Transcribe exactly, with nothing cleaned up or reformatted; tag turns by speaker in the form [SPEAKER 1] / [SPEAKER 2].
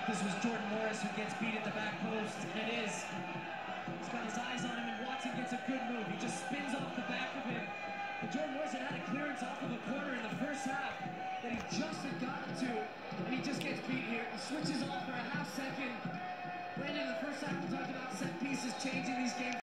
[SPEAKER 1] This was Jordan Morris who gets beat at the back post, and it is. He's got his eyes on him, and Watson gets a good move. He just spins off the back of him. And Jordan Morris had had a clearance off of a corner in the first half that he just had gotten to, and he just gets beat here. He switches off for a half second. Brandon, in the first half we talked about set pieces changing these games.